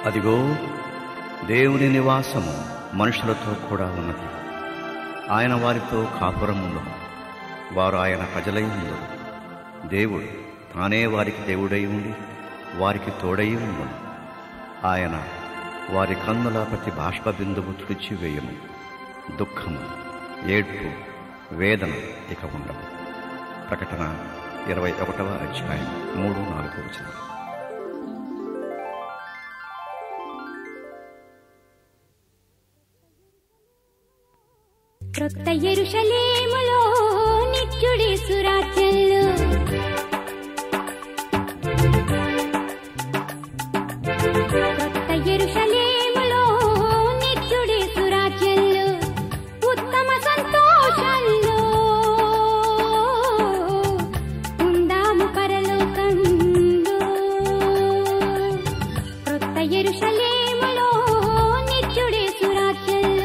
అదిగో దేవుని నివాసము మనుషులతో కూడా ఉన్నది. ఆయన వారితో కాపురం ఉండదు, వారు ఆయన ప్రజలై ఉండరు. దేవుడు తానే వారికి దేవుడై ఉండి వారికి తోడై ఉండను. ఆయన వారి కన్నుల ప్రతి బాష్ప బిందువు తుడిచివేయను. దుఃఖము, ఏడ్పు, వేదన ఇక ఉండవు. ప్రకటన 21వ అధ్యాయం 3-4 వచనాలు. క్రొత్త యెరూషలేములో నిత్యుడేసు రాజ్యంలో క్రొత్త యెరూషలేములో నిత్యుడేసు రాజ్యంలో ఉత్తమ సంతోషంలో ఉందాము పరలోకంలో. క్రొత్త యెరూషలేములో నిత్యుడేసు రాజ్యంలో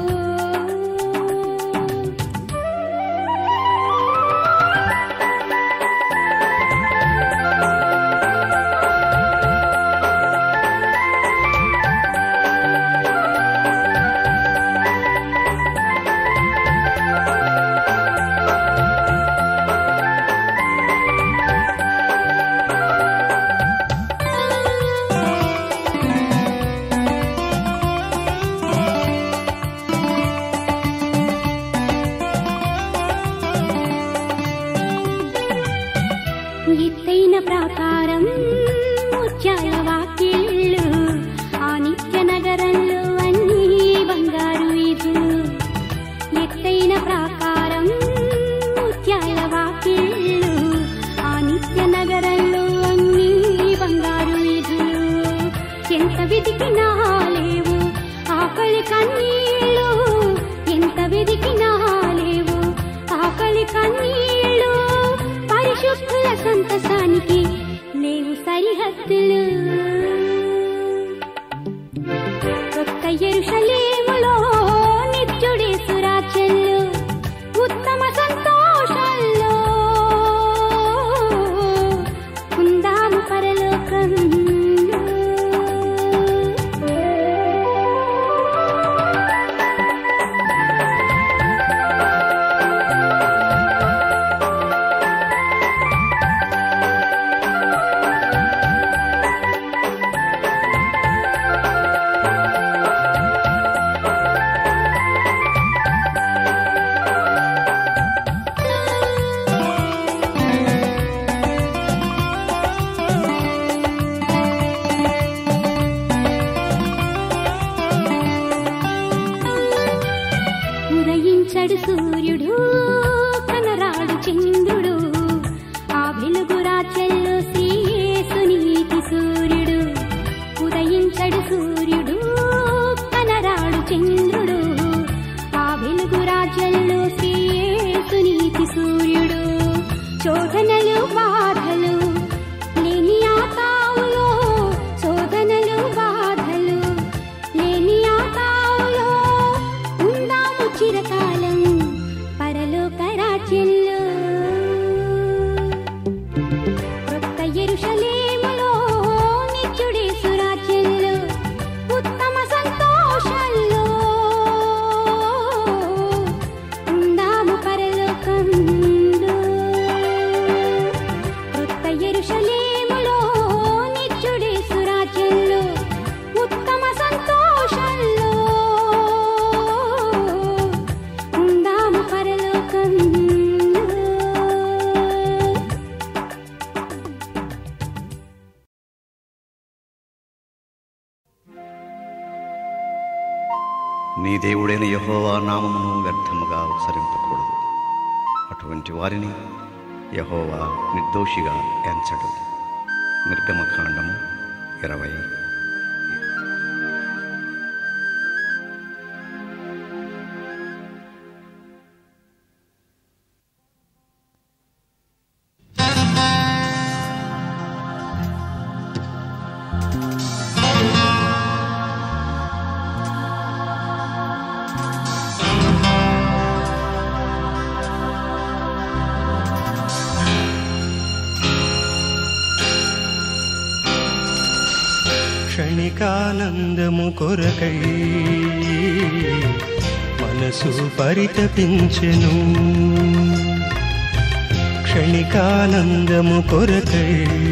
ఎత్తైన ప్రాకారం ముత్యాల వాకిళ్ళు, ఆ నిత్య నగరంలో అన్నీ బంగారు వీధులు. ఎత్తైన ప్రాకారం ముత్యాల వాకిళ్ళు, ఆ నిత్య నగరంలో అన్నీ బంగారు వీధులు. ఎంత వెతికినా లేవు ఆకలి కన్నీళ్ళు, ఎంత వెతికినా లేవు ఆకలి కన్నీళ్ళు. పరిశుద్ధుల సంతసానికి లేవు సరిహద్దులు. క్రొత్త యెరూషలేములో నిత్యుడేసు రాజ్యంలో ఉత్తమ సంతోషంలో ఉందాము పరలోకంలో. ఉదయించడు సూర్యుడు, కనరాడు చంద్రుడు, ఆ వెలుగు రాజ్యంలో శ్రీయేసు నీతి సూర్యుడు. ఉదయించడు సూర్యుడు, కనరాడు చంద్రుడు, ఆ వెలుగు రాజ్యంలో శ్రీయేసు నీతి సూర్యుడు. శోధనలు బాధలు లేని ఆ తావులో, శోధనలు బాధలు లేని ఆ తావులో ఉందాము చిరకాలం పరలోక రాజ్యంలో. క్రొత్త యెరూషలేములో నిత్యుడేసు రాజ్యంలో ఉత్తమ సంతోషంలో ఉందాము పరలోకంలో. క్రొత్త యెరూషలేములో నిత్యుడేసు రాజ్యంలో ఉత్తమ సంతోషంలో ఉందాము పరలోకంలో. నీ దేవుడైన యెహోవా నామమును వ్యర్థముగా ఉచ్చరింపకూడదు. అటువంటి వారిని యెహోవా నిర్దోషిగా ఎంచడు. నిర్గమకాండము 20. క్షణికానందము కొరకై మనసు పరితపించెను. క్షణికానందము కొరకై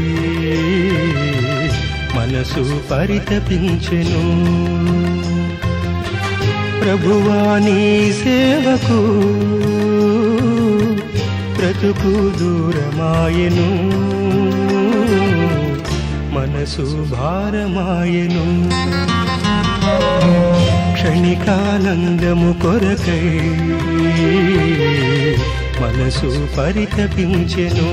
మనసు పరితపించెను. ప్రభువా నీ సేవకు బ్రతుకు దూరమాయెను, మనసు భారమాయెను. క్షణికానందము కొరకై మనసు పరితపించెను.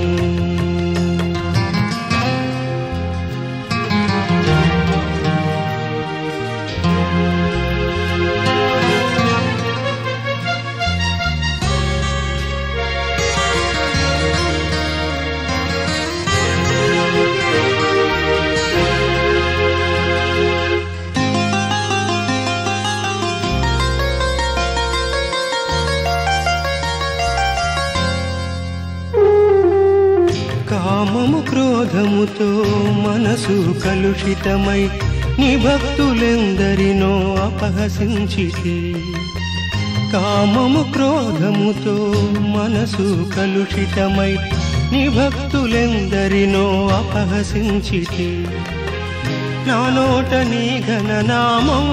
కామము క్రోధముతో మనసు కలుషితమై నీ భక్తులెందరినో అపహసించితి. కామము క్రోధముతో మనసు కలుషితమై నీ భక్తులెందరినో అపహసించితి. నా నోట నీ ఘననామం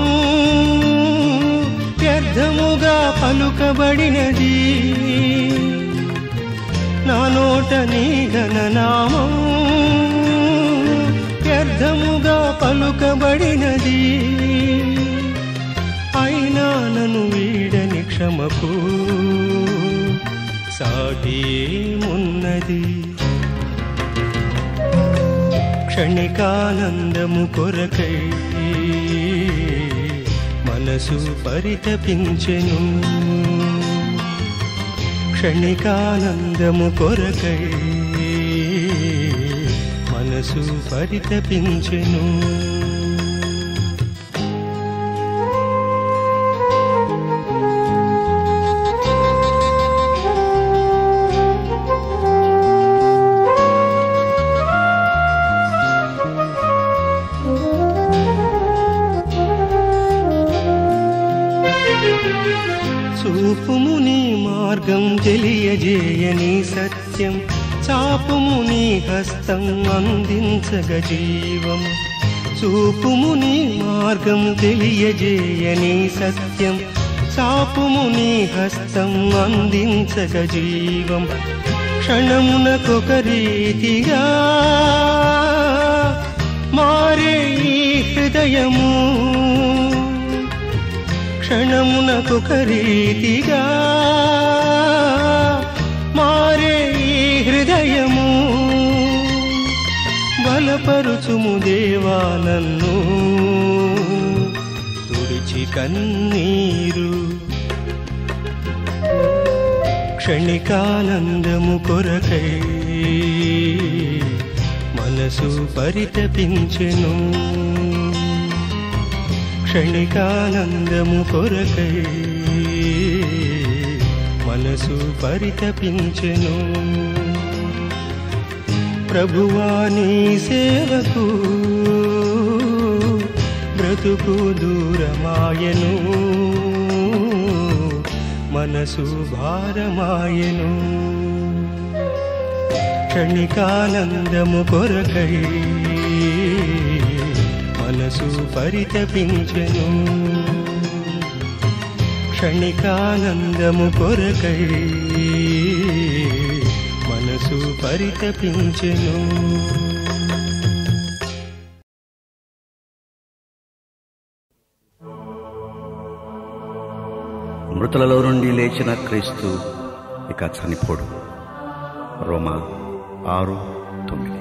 వ్యర్థముగా పలుకబడినది. నా నోట నీ ఘననామం వ్యర్థముగా పలుకబడినది. అయినా నన్ను వీడని క్షమకు సాటి ఏమున్నది. క్షణికానందము కొరకై మనసు పరితపించెను. క్షణికానందము కొరకై మనసు పరితపించెను. చూపుము నీ మార్గం తెలియజేయని సత్యం, చాపుము నీ హస్తం అందించగ జీవం. చూపుము నీ మార్గం తెలియజేయని సత్యం, చాపుము నీ హస్తం అందించగ జీవం. క్షణమునకొక రీతిగా మారే ఈ హృదయము, క్షణమునకొక రీతిగా మారే ఈ హృదయము. బలపరుచుము దేవా నన్ను తుడిచి కన్నీరు. క్షణికానందము కొరకై మనసు పరితపించెను. క్షణికానందము కొరకై మనసు పరితపించెను. ప్రభువా నీ సేవకు బ్రతుకు దూరమాయెను, మనసు భారమాయెను. క్షణికానందము కొరకై మనసు పరితపించెను. క్షణికానందము కొరకై మనసు పరితపించెను. మృతులలో నుండి లేచిన క్రీస్తు ఇక చనిపోడు. రోమా 6:9.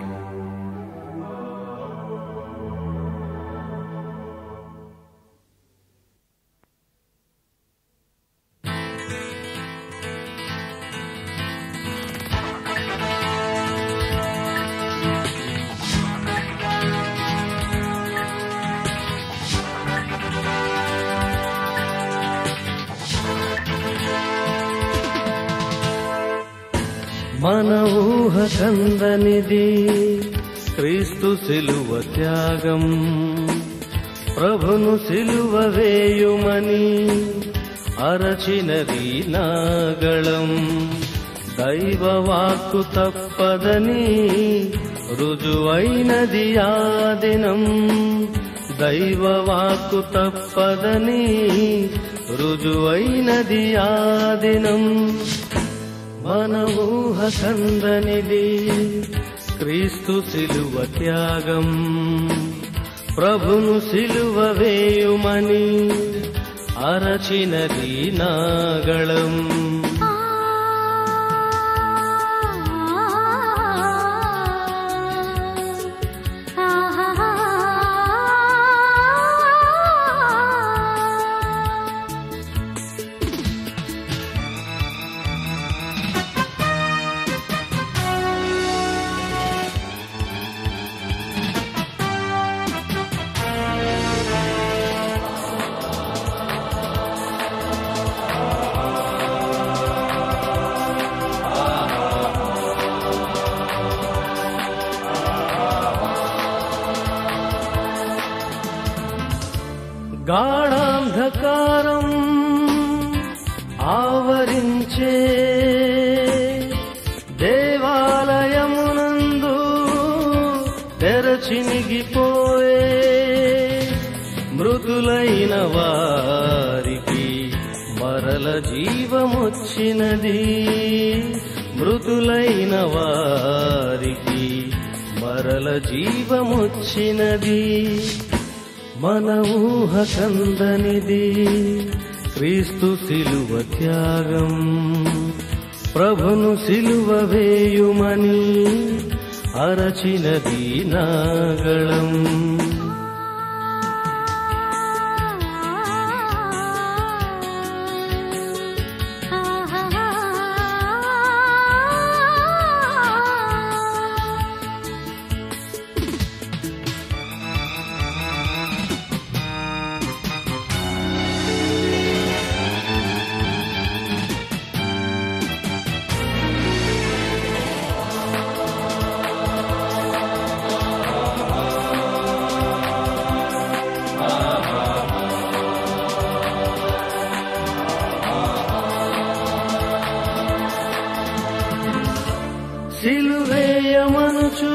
మన ఊహ కందనిది క్రీస్తు శిలువ త్యాగం, ప్రభును సిలువ వేయుమని అరచినది నాగళం. దైవవాక్కు తప్పదని రుజువైనది ఆ దినం. దైవవాక్కు తప్పదని రుజువైనది ఆ దినం. మన ఊహ కందనిది క్రీస్తు సిలువ త్యాగం. ప్రభును సిలువ వేయుమని అరచినది నాగళం. గాఢాంధకారం ఆవరించే దేవాలయమునందు తెరచినిగిపోయే మృతులైన వారికి మరల జీవమొచ్చినది. మృతులైన వారికి మరల జీవమొచ్చినది. మన ఊహ కందనిది క్రీస్తు సిలువ త్యాగం. ప్రభును సిలువ వేయుమని అరచినది నాగళం. సిలువేయమనుచు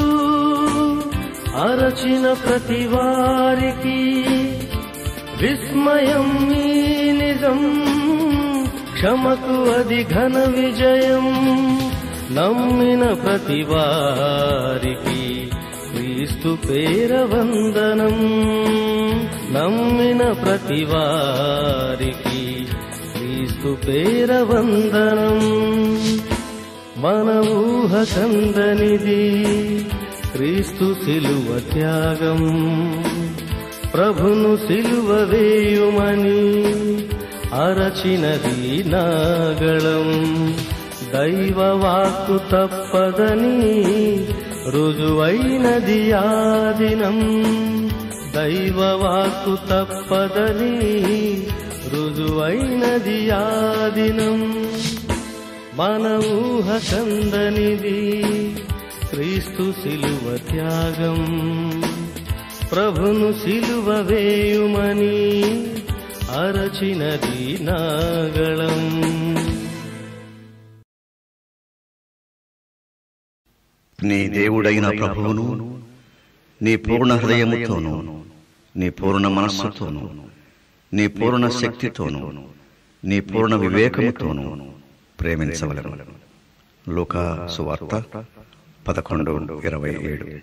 అరచిన ప్రతి వారికి విస్మయం ఈ నిజం. క్షమకు అది ఘన విజయం. నమ్మిన ప్రతి వారికి క్రీస్తు పేర వందనం. నమ్మిన ప్రతి వారికి క్రీస్తు పేర వందనం. మన ఊహ కందనిది క్రీస్తు సిలువ త్యాగం. ప్రభును సిలువ వేయుమని అరచినది నాగళం. దైవవాక్కు తప్పదని రుజువైనది ఆ దినం. దైవవాక్కు తప్పదని రుజువైనది ఆ దినం. మన ఊహ కందనిది క్రీస్తు సిలువ త్యాగం. ప్రభును సిలువ వేయుమని అరచినది నాగళం. నీ దేవుడైన ప్రభువును నీ పూర్ణ హృదయముతోనూ, నీ పూర్ణ మనస్సుతోనూ, నీ పూర్ణ శక్తితోనూ, నీ పూర్ణ వివేకముతోనూ ప్రేమించవలెను. లూకా సువార్త 11:27.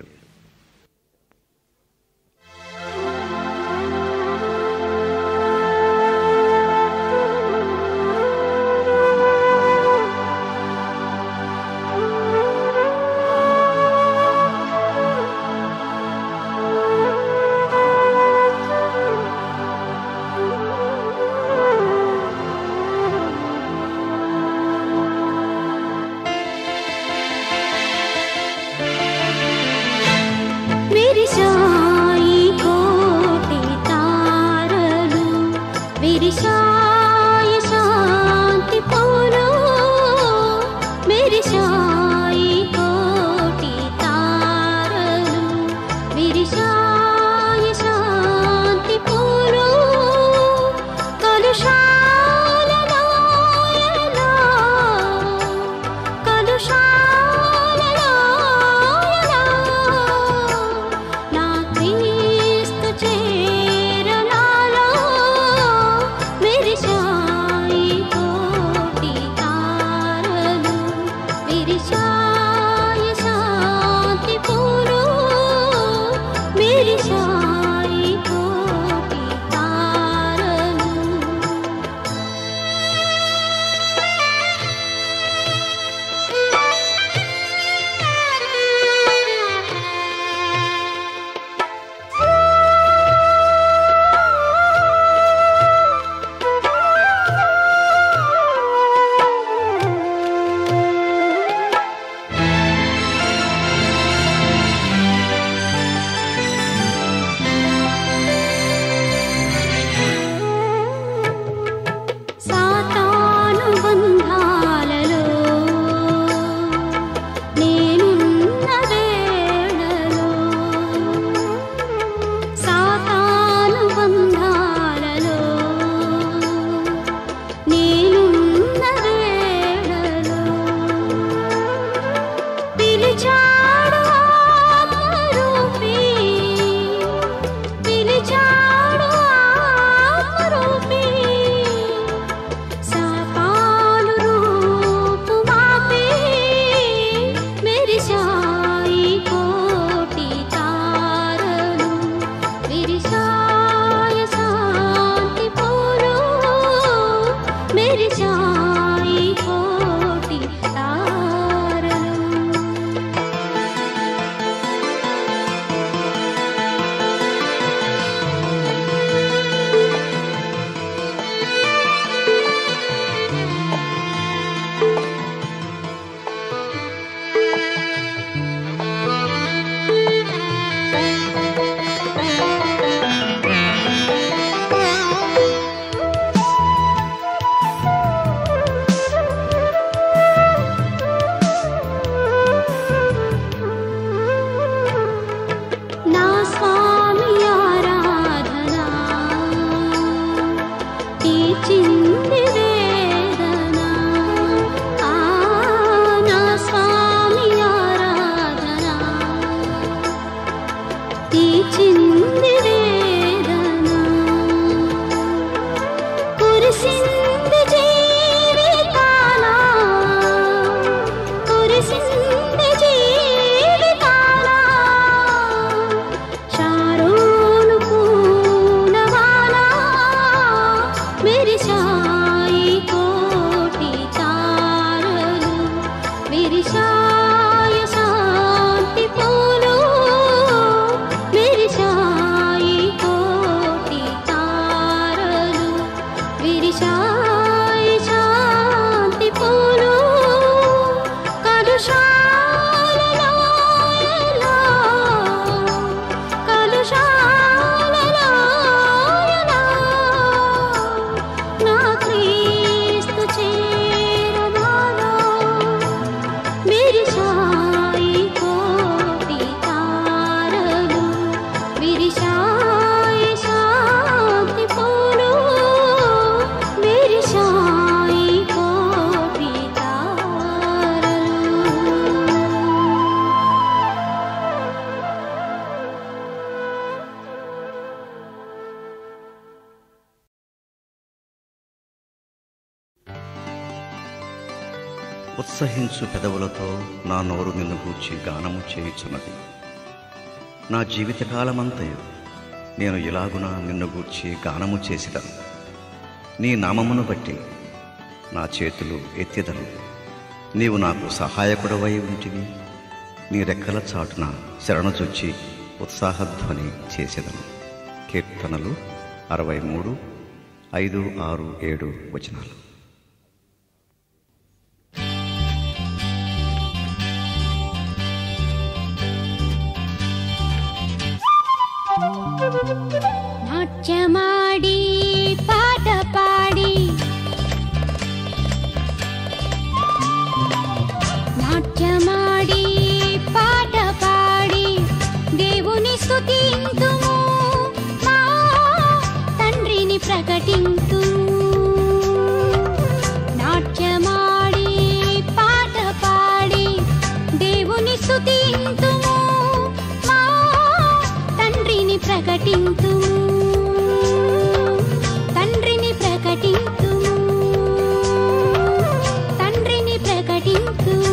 शांति తీచింది వేదన కురిసింది జీవితాన కురిసింది జీవితాన షారోను పూలవాన మెరిశాయి కోటి తారలు మెరిశాయ శాంతి పూలు మెరిశాయి కోటి తారలు విరిశాయ శాంతి పూలు కలుషాలలో ఎలా కలుషాలలో ఎలా నా క్రీస్తు చేరనాలో విరిశాయి కోటి తారలు విరిశాయ శాంతి పూలు విరిశాయి కోటి తారలు. ఉత్సహించు పెదవులతో నా నోరు నిన్ను గూర్చి గానము చేయుచున్నది. నా జీవితకాలమంతయు నేను ఇలాగున నిన్ను గూర్చి గానము చేసిదను. నీ నామమును బట్టి నా చేతులు ఎత్తిదను. నీవు నాకు సహాయకుడవై ఉంటివి. నీ రెక్కల చాటున శరణుచొచ్చి ఉత్సాహధ్వని చేసేదను. కీర్తనలు 63, 5, 6, 7 వచనాలు. నాట్యమాడి పాట పాడి నాట్యమాడి పాట పాడి దేవుని స్తుతింతుము మా తండ్రిని ప్రకటింతుము నాట్యమాడి పాట పాడి దేవుని స్తుతింతుము మా తండ్రిని ప్రకటింతుము తండ్రిని ప్రకటింతుము తండ్రిని ప్రకటింతుము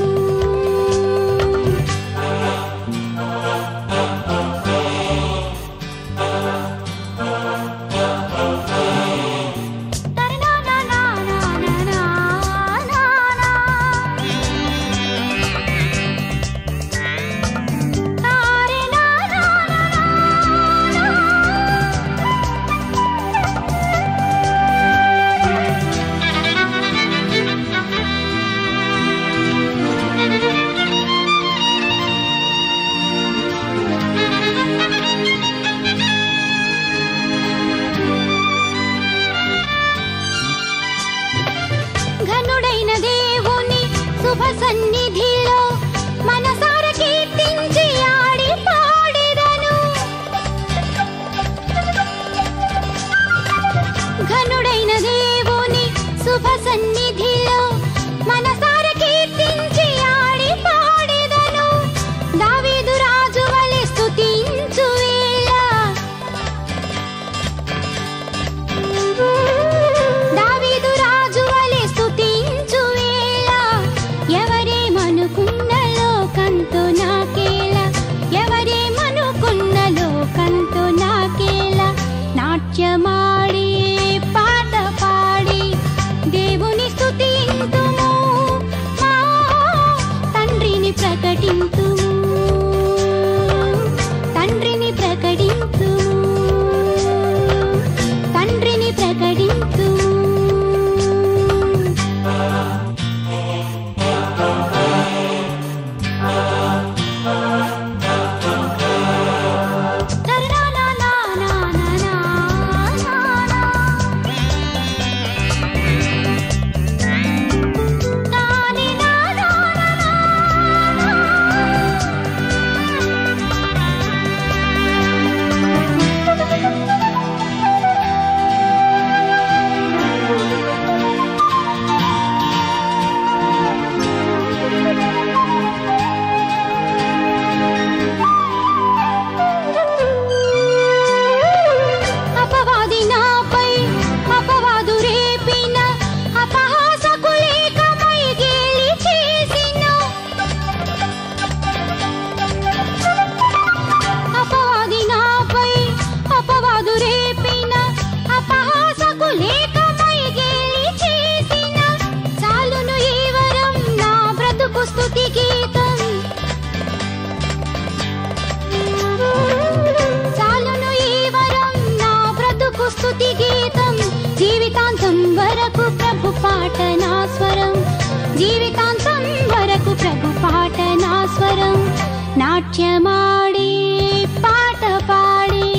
నాట్యమాడి పాట పాడి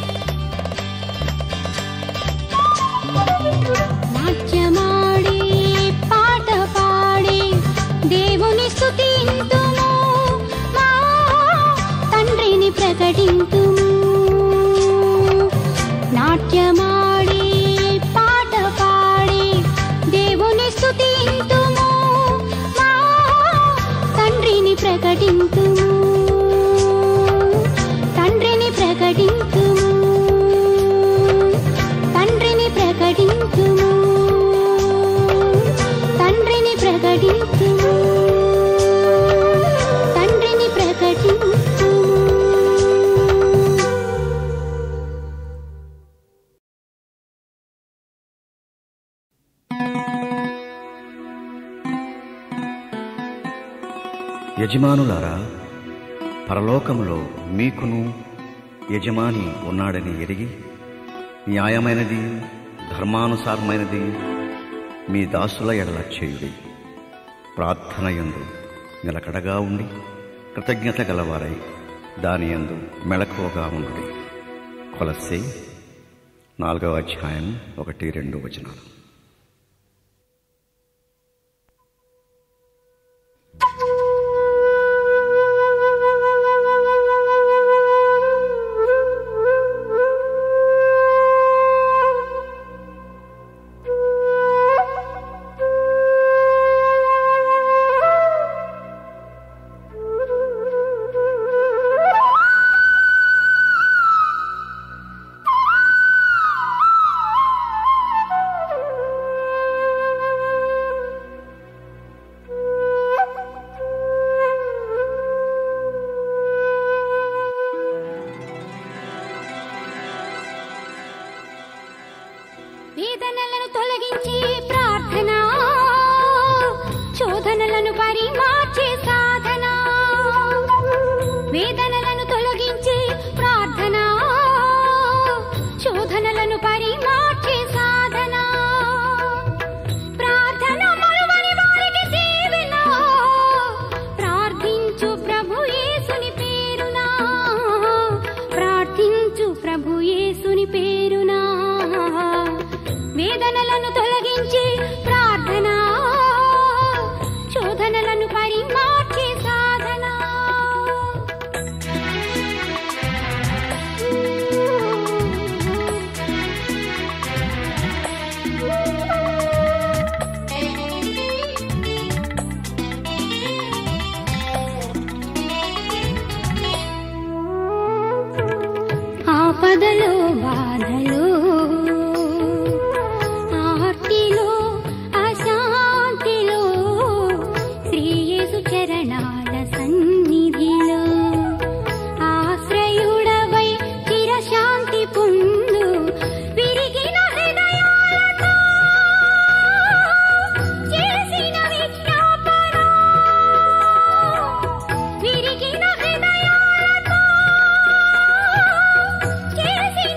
నాట్యమాడి పాట పాడి దేవుని స్తుతింతుము మా తండ్రిని ప్రకటింతుము నాట్యమాడి పాట పాడి దేవుని స్తుతింతుము మా తండ్రిని ప్రకటింతుము తండ్రిని ప్రకటింతుము తండ్రిని ప్రకటింతుము తండ్రిని ప్రకటింతుము తండ్రిని ప్రకటింతుము. యజమానులారా, పరలోకములో మీకును యజమాని ఉన్నాడని ఎరిగి న్యాయమైనది ధర్మానుసారమైనది మీ దాసుల ఎడల చేయుడి. ప్రార్థనయందు నిలకడగా ఉండి కృతజ్ఞత గలవారై దాని యందు మెళకువగా ఉండుడి. కొలస్సీ 4:1-2 వేదనలను తొలగించి ప్రార్థన శోధనలను పరిమార్చే సాధన వేదనలను తొలగించి ప్రార్థన శోధనలను పరిమార్చే సాధన ప్రార్థన మరువని వారికి దీవెన ప్రార్థించు ప్రభు యేసుని పేరున ప్రార్థించు ప్రభు యేసుని పేరున వేదనలను తొలగించి ప్రార్థన శోధనలను పరిమార్చే సాధన ఆపదలో బాధలో ఆర్తిలో అశాంతిలో శ్రీ యేసు చరణాల సన్నిధిలో ఆశ్రయుడవై చిరశాంతి పొందు విరిగిన హృదయాలతో చేసిన విజ్ఞాపన విరిగిన హృదయాలతో చేసిన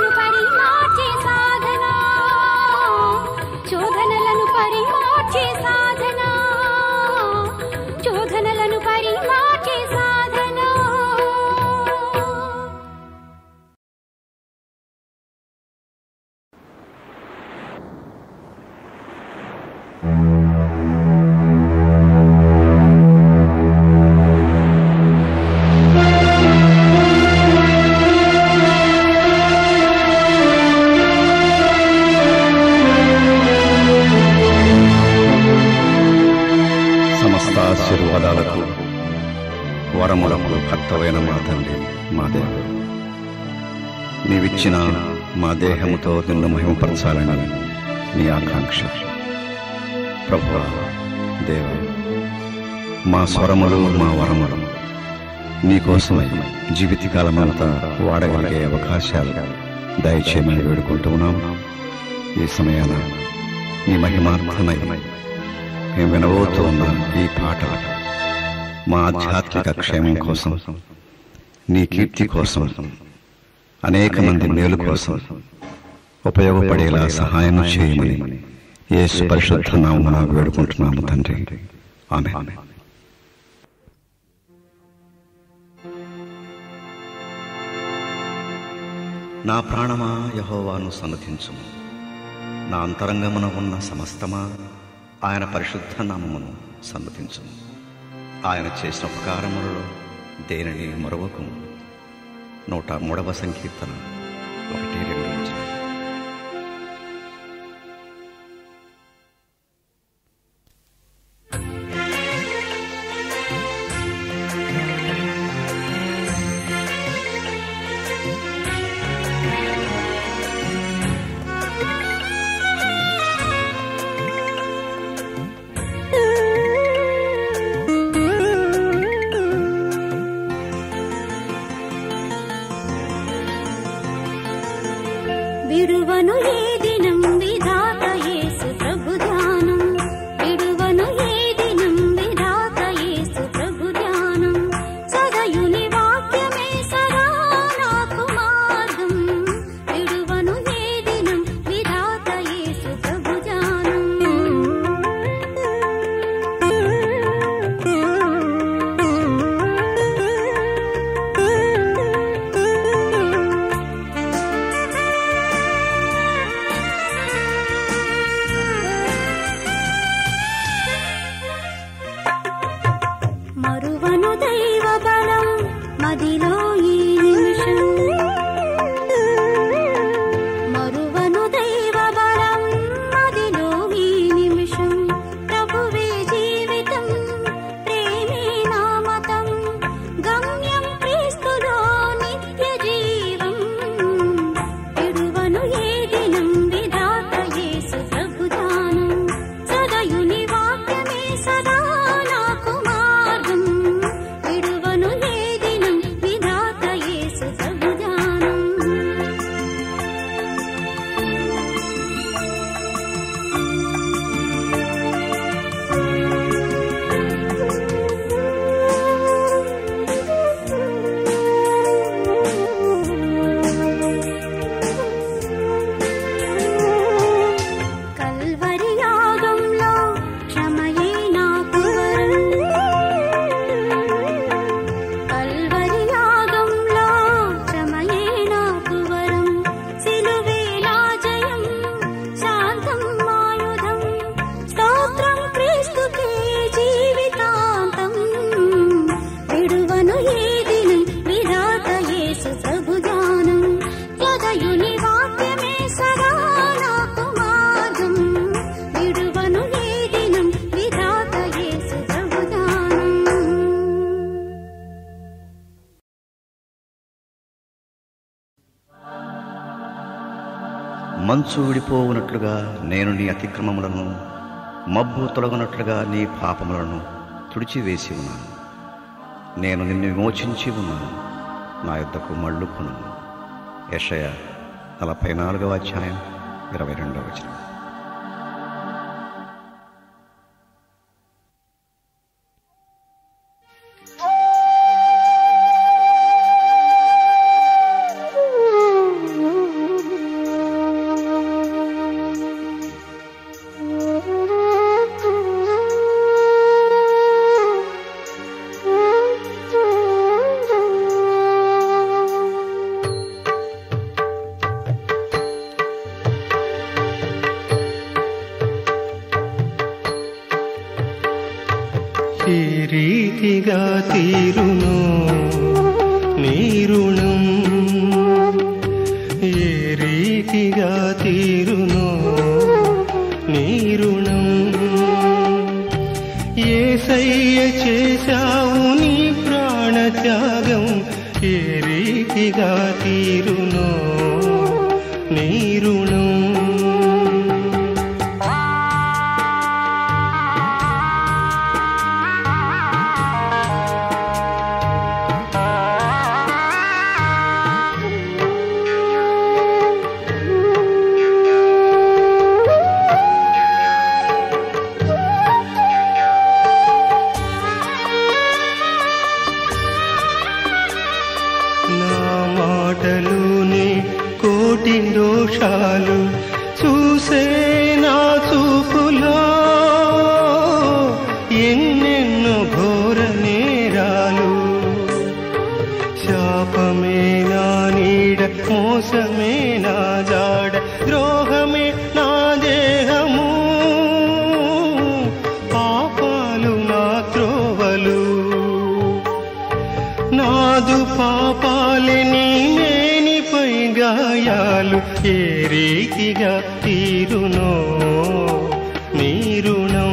శోధనలను పరిమార్చే సాధన, శోధనలను పరిమార్చే సాధన, శోధనలను పరిమార్చే సాధన. ఆశీర్వాదాలకు వరములకు భర్తవైన మా తండ్రి మా దేవుడు, నీవిచ్చిన మా దేహముతో నిన్ను మహిమపరచాలని నీ ఆకాంక్ష. ప్రభువా దేవ, మా స్వరములు మా వరములు నీకోసమై జీవితకాలమంతా వాడగలిగే అవకాశాలు దయచేయమని వేడుకుంటున్నాము. ఈ సమయాన నీ మహిమార్థమై మేము వినబోతూ ఉన్న ఈ పాట మా ఆధ్యాత్మిక క్షేమం కోసం, నీ కీర్తి కోసం, అనేక మంది మేలు కోసం ఉపయోగపడేలా సహాయం చేయమని యేసు పరిశుద్ధ నామమున వేడుకుంటున్నాము తండ్రి. ఆమేన్. నా ప్రాణమా యెహోవాను సన్నతించుము, నా అంతరంగమున ఉన్న సమస్తమా ఆయన పరిశుద్ధ నామమును సన్నతించుము. ఆయన చేసిన ఉపకారములలో దేనిని మరువకుము. 103వ సంకీర్తన 1-2. విడువను ఏ దినం విధాత యేసు ప్రభు ధ్యానం, విడువను ఏ దినం విధాత యేసు ప్రభు ధ్యానం. సదయుని వాక్యమే సదా నాకు మార్గం, విడువను ఏ దినం విధాత యేసు ప్రభు ధ్యానం. మరువను దైవ బలం మదిలో ఈ నిమిషం, మరువను దైవ బలం మదిలో ఈ నిమిషం. ప్రభువే జీవితం, ప్రేమే నామతం, గమ్యం క్రీస్తులో నిత్య జీవం. విడువను ఏ దినం విధాత యేసు ప్రభు ధ్యానం, సదయుని వాక్యమే సదా నాకు మార్గం, విడువను ఏ దినం విధాత యేసు ప్రభు ధ్యానం. కల్వరి యాగంలో క్షమయే నాకు వరం, కల్వరి యాగంలో క్షమయే నాకు వరం. సిలువే నా జయం, శాంతం ఆయుధం, స్తోత్రం క్రీస్తుకే జీవితాంతం. విడువను ఏ దినం విధాత యేసు ప్రభు ధ్యానం, సదయుని వాక్యమే సదా నాకు మార్గం, విడువను ఏ దినం విధాత యేసు ప్రభు ధ్యానం. మంచు విడిపోవునట్లుగా నేను నీ అతిక్రమములను, మబ్బు తొలగునట్లుగా నీ పాపములను తుడిచివేసి ఉన్నాను. నేను నిన్ను విమోచించి ఉన్నాను, నా యొద్దకు మళ్ళుకును. యెషయా 44వ అధ్యాయం 22వ వచనం. రీతిగా తీరునో నీ రుణం, ఏ రీతిగా తీరునో నీ రుణం. యేసయ్య చేశావు నీ ప్రాణత్యాగం, ఏ రీతిగా తీరునో నీ రుణం. మాటలునే కోటి దోషాలు చూసే నా చూపులో, ఎన్నెన్నో ఘోర నేరాలు. శాపమే నా నీడ, మోసమే నా జాడ, ద్రోహమే నా దేహము, పాపాలు నా త్రోవలు. నాదు పాపాలే నీ మేనిపై గాయాలు, ఏ రీతిగా తీరునో నీ రుణం.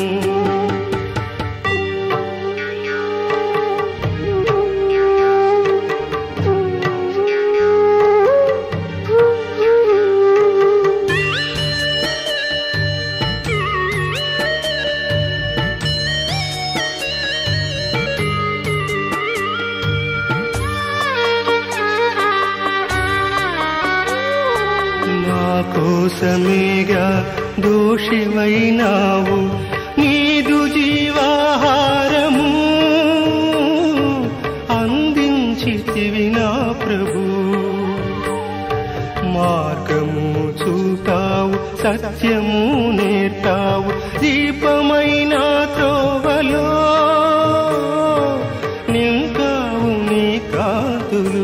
కోసమేగా దోషివైనావు, నీదు జీవాహారము అందించితివి నా ప్రభు. మార్గము చూపావు, సత్యము నేర్పావు, దీపమైన త్రోవలో నింపావు నీ కాంతులు.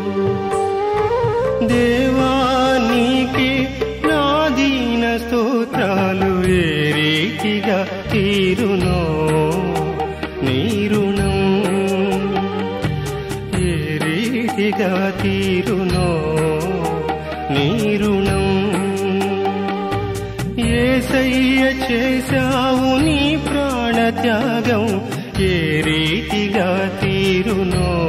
దేవా నీకే నా దీన స్తోత్రాలు, ఏ రీతిగా తీరునో నీ రుణం, ఏ రీతిగా తీరునో నీ రుణం. యేసయ్య చేశావు నీ ప్రాణత్యాగం, ఏ రీతిగా తీరునో